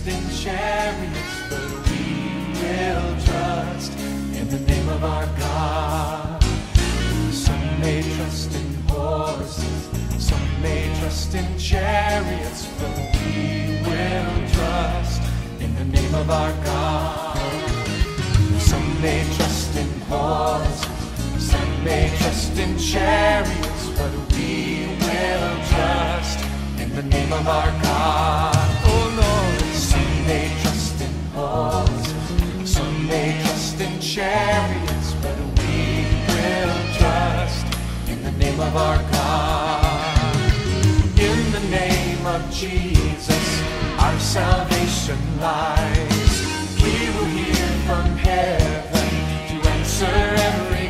trust in chariots, but we will trust in the name of our God. Some may trust in horses, some may trust in chariots, but we will trust in the name of our God. Some may trust in horses, some may trust in chariots, but we will trust in the name of our God. Oh Lord, some may trust in horses, some may trust in chariots, but we will trust in the name of our God. In the name of Jesus, our salvation lies. He will hear from heaven to answer every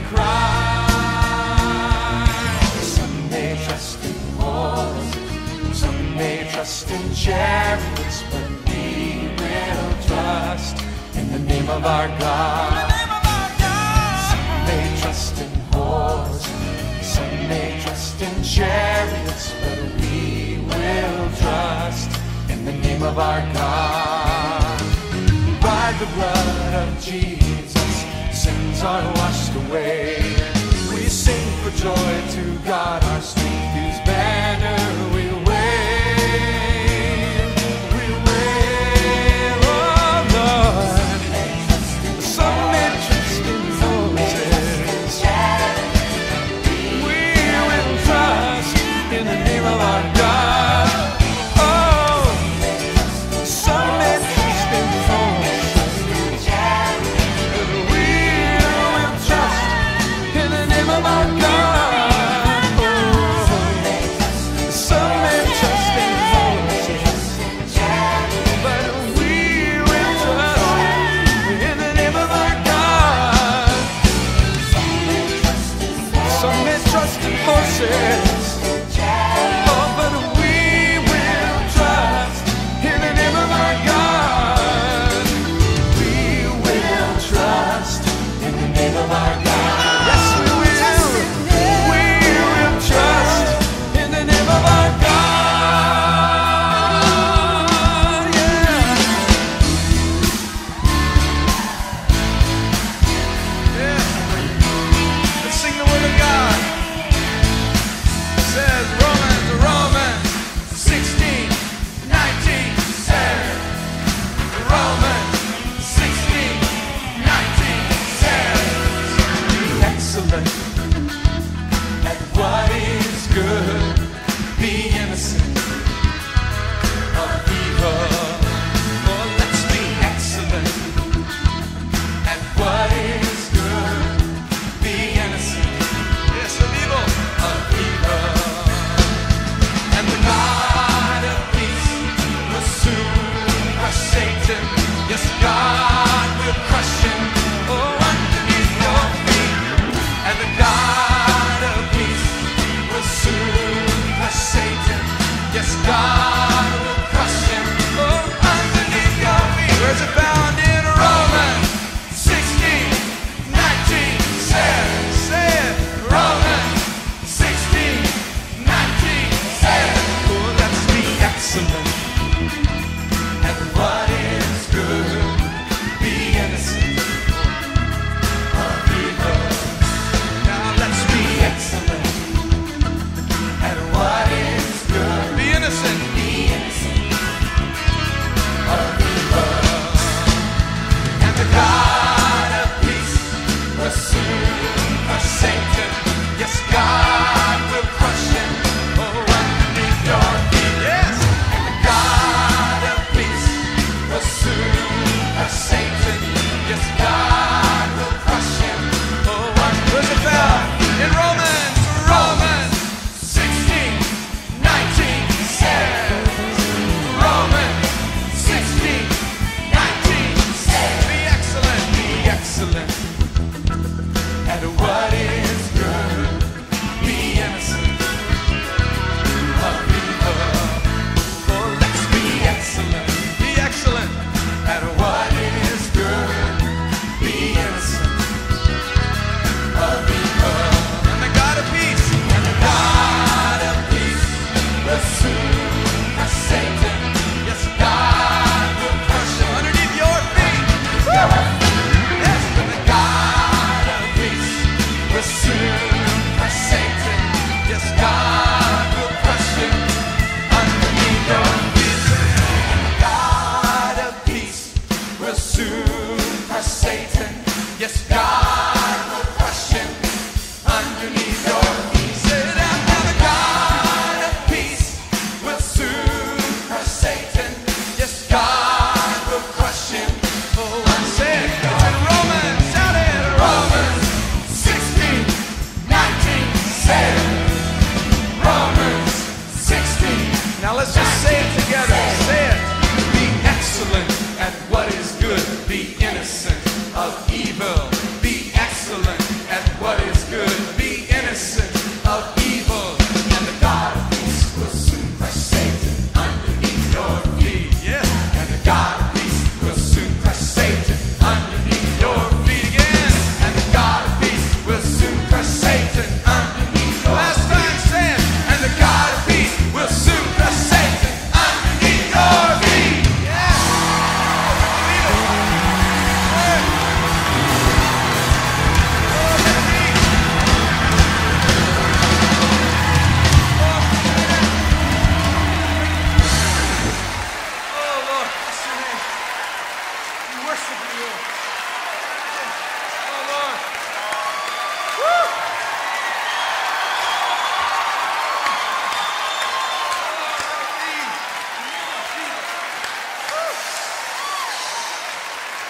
cry. Some may trust in horses, some may trust in chariots, but we will trust in the name of our God. Some may trust in horses, some may trust in chariots, but we will trust in the name of our God. By the blood of Jesus, sins are washed away. We sing for joy to God, our strength, whose banner we wave. We wave, oh Lord. Some may trust in Moses. We will trust in the name of our God. Oh, some may trust in horses, but we will trust in the name of our God. Oh,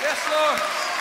Yes, Lord.